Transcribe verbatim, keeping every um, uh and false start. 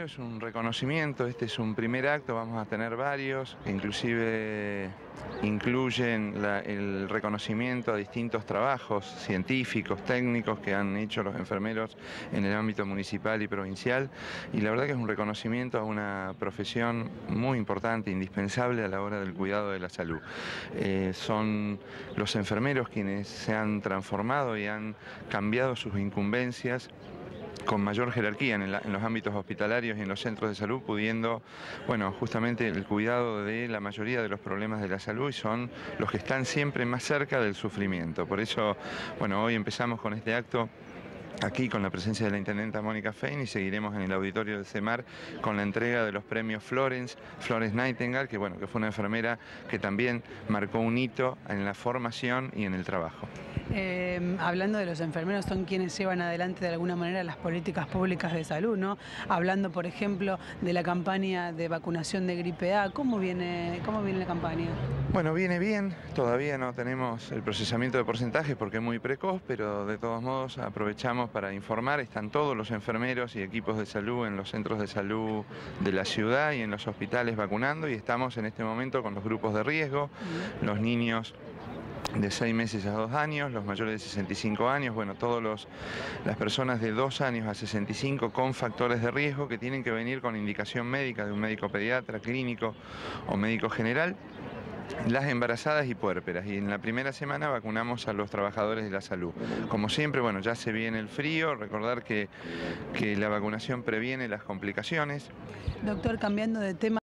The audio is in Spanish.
Es un reconocimiento, este es un primer acto, vamos a tener varios, que inclusive incluyen la, el reconocimiento a distintos trabajos científicos, técnicos que han hecho los enfermeros en el ámbito municipal y provincial, y la verdad que es un reconocimiento a una profesión muy importante, indispensable a la hora del cuidado de la salud. Eh, son los enfermeros quienes se han transformado y han cambiado sus incumbencias con mayor jerarquía en, el, en los ámbitos hospitalarios y en los centros de salud, pudiendo, bueno, justamente el cuidado de la mayoría de los problemas de la salud, y son los que están siempre más cerca del sufrimiento. Por eso, bueno, hoy empezamos con este acto aquí con la presencia de la intendenta Mónica Fein, y seguiremos en el auditorio del CEMAR con la entrega de los premios Florence, Florence Nightingale, que bueno, que fue una enfermera que también marcó un hito en la formación y en el trabajo. Eh, hablando de los enfermeros, son quienes llevan adelante de alguna manera las políticas públicas de salud, ¿no? Hablando, por ejemplo, de la campaña de vacunación de gripe A, ¿cómo viene, cómo viene la campaña? Bueno, viene bien, todavía no tenemos el procesamiento de porcentajes porque es muy precoz, pero de todos modos aprovechamos para informar. Están todos los enfermeros y equipos de salud en los centros de salud de la ciudad y en los hospitales vacunando, y estamos en este momento con los grupos de riesgo, los niños de seis meses a dos años, los mayores de sesenta y cinco años, bueno, todas las personas de dos años a sesenta y cinco con factores de riesgo que tienen que venir con indicación médica de un médico pediatra, clínico o médico general, las embarazadas y puérperas, y en la primera semana vacunamos a los trabajadores de la salud. Como siempre, bueno, ya se viene el frío, recordar que, que la vacunación previene las complicaciones. Doctor, cambiando de tema.